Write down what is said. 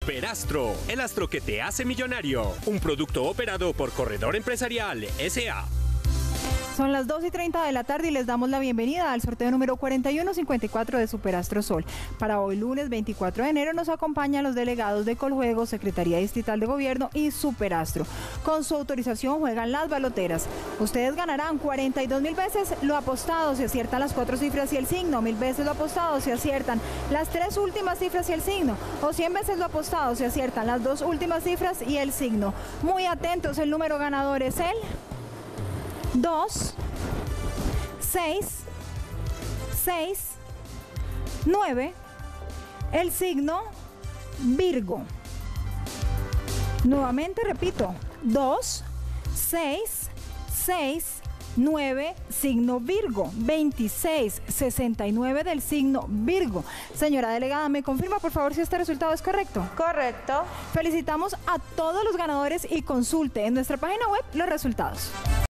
Superastro, el astro que te hace millonario. Un producto operado por Corredor Empresarial S.A. Son las 2:30 de la tarde y les damos la bienvenida al sorteo número 4154 de Superastro Sol. Para hoy lunes 24 de enero nos acompañan los delegados de Coljuegos, Secretaría Distrital de Gobierno y Superastro. Con su autorización juegan las baloteras. Ustedes ganarán 42.000 veces lo apostado si aciertan las 4 cifras y el signo, 1.000 veces lo apostado si aciertan las 3 últimas cifras y el signo, o 100 veces lo apostado si aciertan las 2 últimas cifras y el signo. Muy atentos, el número ganador es el 2, 6, 6, 9, el signo Virgo. Nuevamente repito, 2, 6, 6, 9, signo Virgo, 26, 69 del signo Virgo. Señora delegada, ¿me confirma por favor si este resultado es correcto? Correcto. Felicitamos a todos los ganadores y consulte en nuestra página web los resultados.